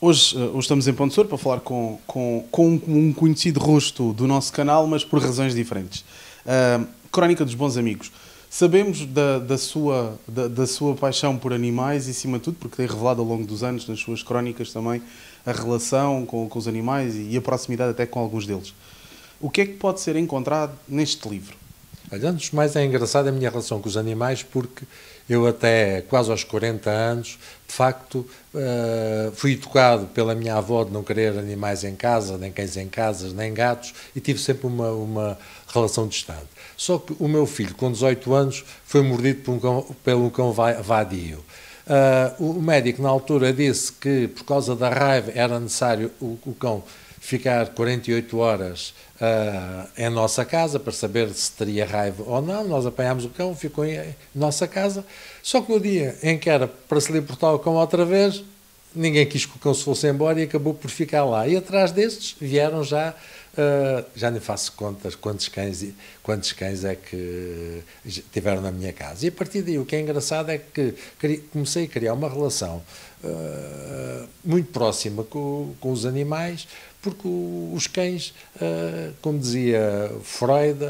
Hoje estamos em Ponte Sor para falar com um conhecido rosto do nosso canal, mas por razões diferentes. Crónica dos Bons Amigos. Sabemos da sua paixão por animais e, acima de tudo, porque tem revelado ao longo dos anos, nas suas crónicas também, a relação com os animais e a proximidade até com alguns deles. O que é que pode ser encontrado neste livro? Olha, antes de mais é engraçado a minha relação com os animais, porque eu até quase aos 40 anos, de facto, fui educado pela minha avó de não querer animais em casa, nem cães em casas, nem gatos, e tive sempre uma relação distante. Só que o meu filho, com 18 anos, foi mordido pelo cão vadio. O médico, na altura, disse que, por causa da raiva, era necessário o cão ficar 48 horas em nossa casa para saber se teria raiva ou não. Nós apanhámos o cão, ficou em nossa casa. Só que no dia em que era para se libertar o cão outra vez, ninguém quis que o cão se fosse embora e acabou por ficar lá. E atrás destes vieram já nem faço contas quantos cães é que tiveram na minha casa. E a partir daí o que é engraçado é que comecei a criar uma relação muito próxima com os animais, porque os cães, como dizia Freud,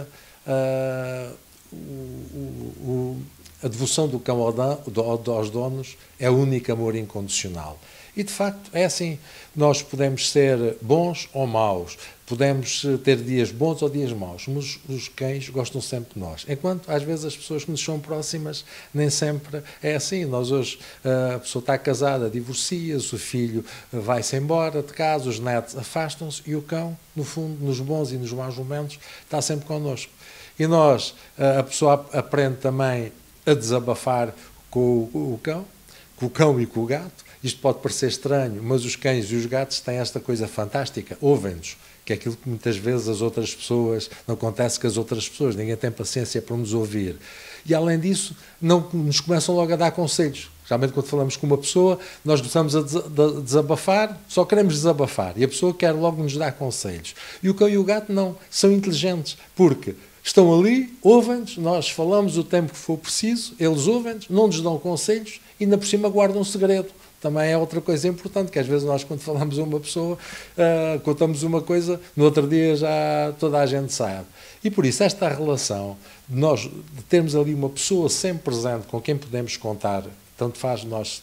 a devoção do cão aos donos é o único amor incondicional. E, de facto, é assim. Nós podemos ser bons ou maus, podemos ter dias bons ou dias maus, mas os cães gostam sempre de nós. Enquanto, às vezes, as pessoas que nos são próximas, nem sempre é assim. Nós hoje, a pessoa está casada, divorcia-se, o filho vai-se embora de casa, os netos afastam-se e o cão, no fundo, nos bons e nos maus momentos, está sempre connosco. E nós, a pessoa aprende também a desabafar com o cão e com o gato. Isto pode parecer estranho, mas os cães e os gatos têm esta coisa fantástica, ouvem-nos, que é aquilo que muitas vezes as outras pessoas, não acontece com as outras pessoas, ninguém tem paciência para nos ouvir. E além disso, não nos começam logo a dar conselhos. Geralmente quando falamos com uma pessoa, nós começamos a desabafar, só queremos desabafar, e a pessoa quer logo nos dar conselhos. E o cão e o gato não, são inteligentes, porque estão ali, ouvem-nos, nós falamos o tempo que for preciso, eles ouvem-nos, não nos dão conselhos e ainda por cima guardam um segredo. Também é outra coisa importante, que às vezes nós, quando falamos a uma pessoa, contamos uma coisa, no outro dia já toda a gente sabe. E por isso, esta relação, de termos ali uma pessoa sempre presente com quem podemos contar, tanto faz nós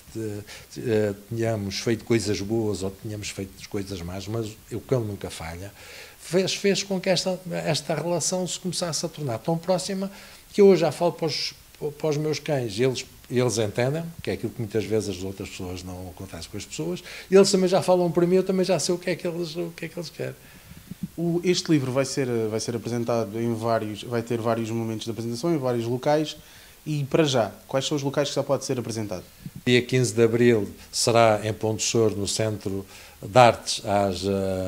tenhamos feito coisas boas ou tenhamos feito coisas más, mas o cão nunca falha, fez com que esta relação se começasse a tornar tão próxima que eu hoje já falo para os meus cães, eles entendem, que é aquilo que muitas vezes as outras pessoas não acontece com as pessoas, e eles também já falam para mim, eu também já sei o que é que eles querem. Este livro vai ser apresentado vai ter vários momentos de apresentação em vários locais, e para já, quais são os locais que já pode ser apresentado? Dia 15 de Abril será em Ponte Sor, no Centro de Artes, às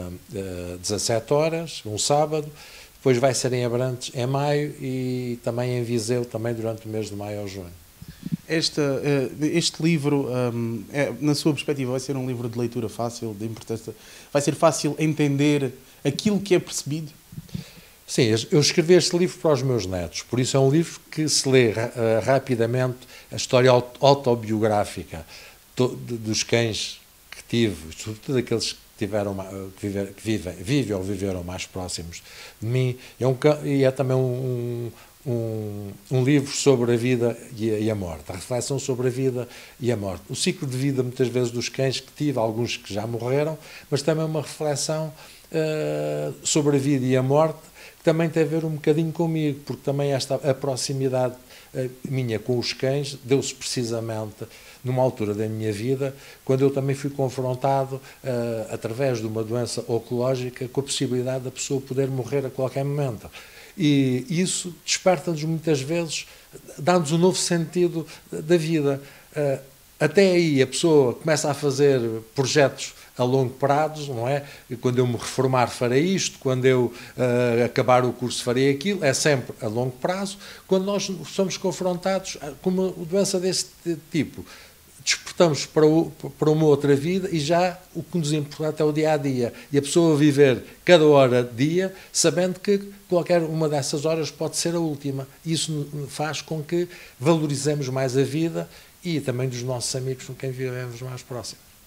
17 horas, um sábado. Depois vai ser em Abrantes em maio e também em Viseu, também durante o mês de maio ao junho. Este livro, na sua perspectiva, vai ser um livro de leitura fácil, de importância? Vai ser fácil entender aquilo que é percebido? Sim, eu escrevi este livro para os meus netos, por isso é um livro que se lê rapidamente, a história autobiográfica dos cães que tive, sobretudo aqueles que vivem ou viveram mais próximos de mim. E é também um livro sobre a vida e a morte, a reflexão sobre a vida e a morte. O ciclo de vida, muitas vezes, dos cães que tive, alguns que já morreram, mas também uma reflexão sobre a vida e a morte, que também tem a ver um bocadinho comigo, porque também a proximidade minha com os cães deu-se precisamente numa altura da minha vida, quando eu também fui confrontado, através de uma doença oncológica, com a possibilidade da pessoa poder morrer a qualquer momento. E isso desperta-nos muitas vezes, dá-nos um novo sentido da vida. Até aí a pessoa começa a fazer projetos a longo prazo, não é? Quando eu me reformar farei isto, quando eu acabar o curso farei aquilo, é sempre a longo prazo. Quando nós somos confrontados com uma doença desse tipo, despertamos para uma outra vida e já o que nos importa é o dia-a-dia. E a pessoa viver cada hora de dia, sabendo que qualquer uma dessas horas pode ser a última. Isso faz com que valorizemos mais a vida e também dos nossos amigos com quem vivemos mais próximos.